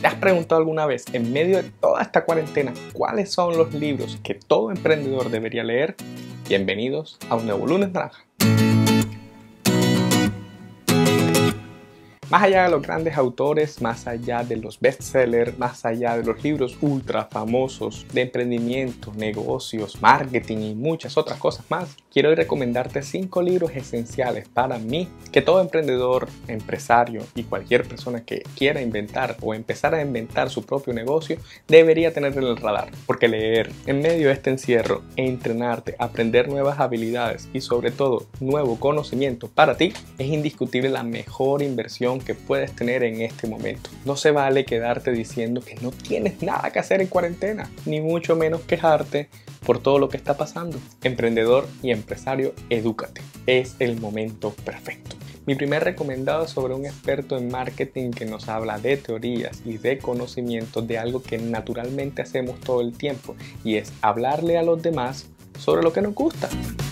¿Te has preguntado alguna vez, en medio de toda esta cuarentena, cuáles son los libros que todo emprendedor debería leer? Bienvenidos a un nuevo lunes naranja. Más allá de los grandes autores, más allá de los bestsellers, más allá de los libros ultra famosos de emprendimiento, negocios, marketing y muchas otras cosas más, quiero hoy recomendarte 5 libros esenciales para mí que todo emprendedor, empresario y cualquier persona que quiera inventar o empezar a inventar su propio negocio debería tener en el radar. Porque leer en medio de este encierro, entrenarte, aprender nuevas habilidades y sobre todo nuevo conocimiento para ti es indiscutible la mejor inversión que puedes tener en este momento. No se vale quedarte diciendo que no tienes nada que hacer en cuarentena, ni mucho menos quejarte por todo lo que está pasando. Emprendedor y empresario, edúcate. Es el momento perfecto. Mi primer recomendado es sobre un experto en marketing que nos habla de teorías y de conocimientos de algo que naturalmente hacemos todo el tiempo, y es hablarle a los demás sobre lo que nos gusta.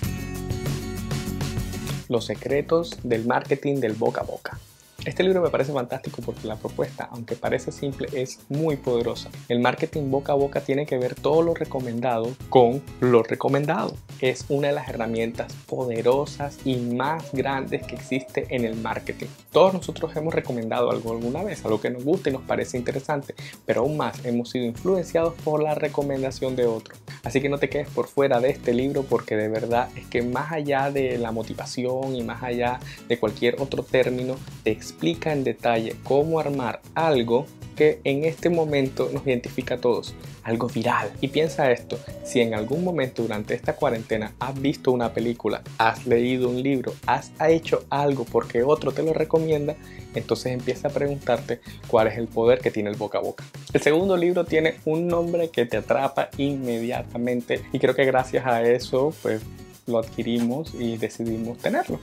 Los secretos del marketing del boca a boca. Este libro me parece fantástico porque la propuesta, aunque parece simple, es muy poderosa. El marketing boca a boca tiene que ver todo lo recomendado con lo recomendado. Es una de las herramientas poderosas y más grandes que existe en el marketing. Todos nosotros hemos recomendado algo alguna vez, algo que nos gusta y nos parece interesante, pero aún más hemos sido influenciados por la recomendación de otro. Así que no te quedes por fuera de este libro, porque de verdad es que más allá de la motivación y más allá de cualquier otro término, te explica en detalle cómo armar algo que en este momento nos identifica a todos, algo viral. Y piensa esto, si en algún momento durante esta cuarentena has visto una película, has leído un libro, has hecho algo porque otro te lo recomienda, entonces empieza a preguntarte cuál es el poder que tiene el boca a boca. El segundo libro tiene un nombre que te atrapa inmediatamente y creo que gracias a eso pues lo adquirimos y decidimos tenerlo.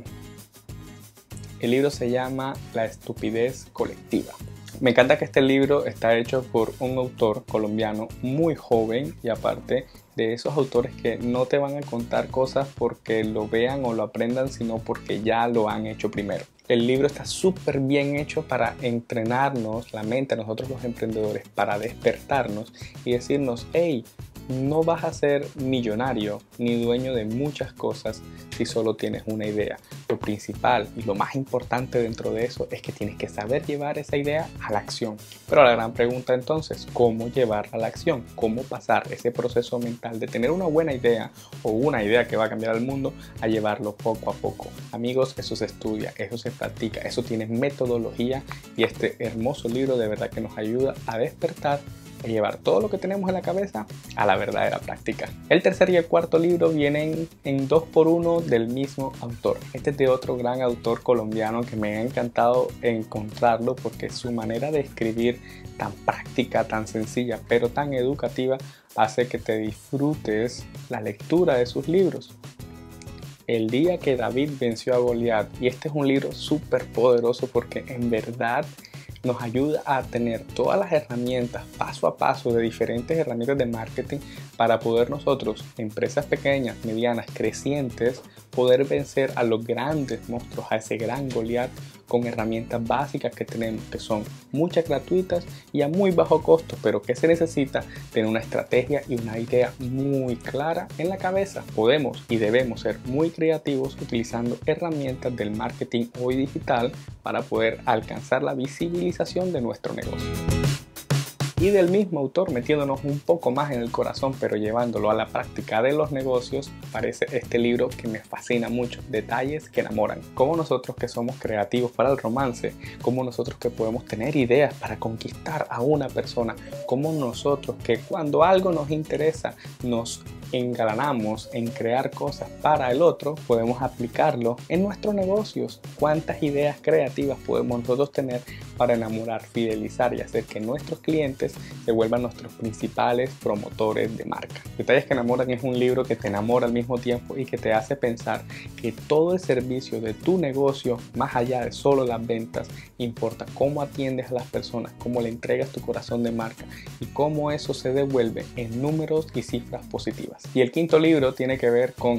El libro se llama La estupidez colectiva. Me encanta que este libro está hecho por un autor colombiano muy joven, y aparte de esos autores que no te van a contar cosas porque lo vean o lo aprendan, sino porque ya lo han hecho primero. El libro está súper bien hecho para entrenarnos la mente a nosotros los emprendedores, para despertarnos y decirnos: hey, no vas a ser millonario ni dueño de muchas cosas si solo tienes una idea. Lo principal y lo más importante dentro de eso es que tienes que saber llevar esa idea a la acción. Pero la gran pregunta entonces, ¿cómo llevarla a la acción? ¿Cómo pasar ese proceso mental de tener una buena idea o una idea que va a cambiar el mundo a llevarlo poco a poco? Amigos, eso se estudia, eso se practica, eso tiene metodología, y este hermoso libro de verdad que nos ayuda a despertar, a llevar todo lo que tenemos en la cabeza a la verdadera práctica. El tercer y el cuarto libro vienen en 2x1 del mismo autor. Este es de otro gran autor colombiano que me ha encantado encontrarlo porque su manera de escribir tan práctica, tan sencilla, pero tan educativa, hace que te disfrutes la lectura de sus libros. El día que David venció a Goliat, y este es un libro súper poderoso porque en verdad nos ayuda a tener todas las herramientas paso a paso de diferentes herramientas de marketing para poder nosotros, empresas pequeñas, medianas, crecientes, poder vencer a los grandes monstruos, a ese gran Goliat, con herramientas básicas que tenemos, que son muchas gratuitas y a muy bajo costo, pero que se necesita tener una estrategia y una idea muy clara en la cabeza. Podemos y debemos ser muy creativos utilizando herramientas del marketing hoy digital para poder alcanzar la visibilización de nuestro negocio. Y del mismo autor, metiéndonos un poco más en el corazón pero llevándolo a la práctica de los negocios, aparece este libro que me fascina mucho: Detalles que enamoran. Cómo nosotros que somos creativos para el romance, cómo nosotros que podemos tener ideas para conquistar a una persona, cómo nosotros que cuando algo nos interesa nos engalanamos en crear cosas para el otro, podemos aplicarlo en nuestros negocios. Cuántas ideas creativas podemos nosotros tener para enamorar, fidelizar y hacer que nuestros clientes se vuelvan nuestros principales promotores de marca. Detalles que enamoran es un libro que te enamora al mismo tiempo y que te hace pensar que todo el servicio de tu negocio, más allá de solo las ventas, importa cómo atiendes a las personas, cómo le entregas tu corazón de marca y cómo eso se devuelve en números y cifras positivas. Y el quinto libro tiene que ver con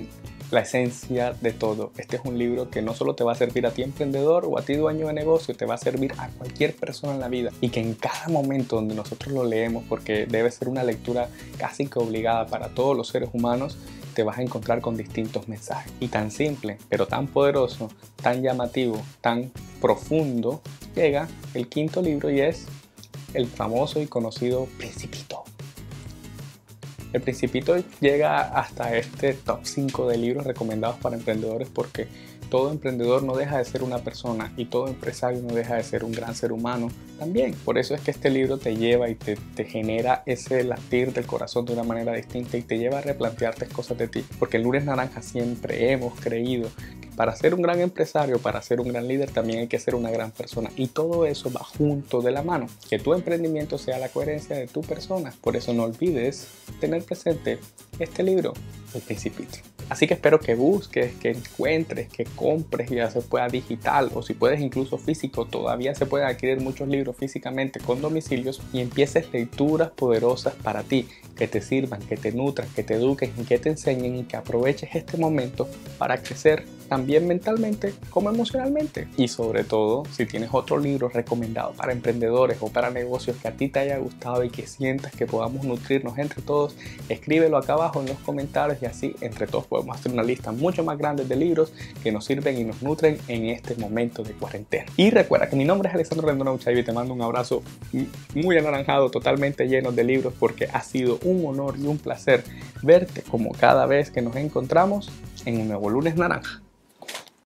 la esencia de todo. Este es un libro que no solo te va a servir a ti emprendedor o a ti dueño de negocio, te va a servir a cualquier persona en la vida, y que en cada momento donde nosotros lo leemos, porque debe ser una lectura casi que obligada para todos los seres humanos, te vas a encontrar con distintos mensajes. Y tan simple, pero tan poderoso, tan llamativo, tan profundo, llega el quinto libro, y es el famoso y conocido Principito. El Principito llega hasta este top 5 de libros recomendados para emprendedores, porque todo emprendedor no deja de ser una persona y todo empresario no deja de ser un gran ser humano también. Por eso es que este libro te lleva y te genera ese latir del corazón de una manera distinta y te lleva a replantearte cosas de ti. Porque en Lunes Naranja siempre hemos creído que para ser un gran empresario, para ser un gran líder, también hay que ser una gran persona. Y todo eso va junto de la mano. Que tu emprendimiento sea la coherencia de tu persona. Por eso no olvides tener presente este libro, El Principito. Así que espero que busques, que encuentres, que compres, ya se pueda digital o si puedes incluso físico. Todavía se pueden adquirir muchos libros físicamente con domicilios, y empieces lecturas poderosas para ti, que te sirvan, que te nutran, que te eduquen y que te enseñen, y que aproveches este momento para crecer también mentalmente como emocionalmente. Y sobre todo, si tienes otro libro recomendado para emprendedores o para negocios que a ti te haya gustado y que sientas que podamos nutrirnos entre todos, escríbelo acá abajo en los comentarios, y así entre todos podemos hacer una lista mucho más grande de libros que nos sirven y nos nutren en este momento de cuarentena. Y recuerda que mi nombre es Alessandro Rendón Uchaibe y te mando un abrazo muy anaranjado, totalmente lleno de libros, porque ha sido un honor y un placer verte como cada vez que nos encontramos en un nuevo Lunes Naranja.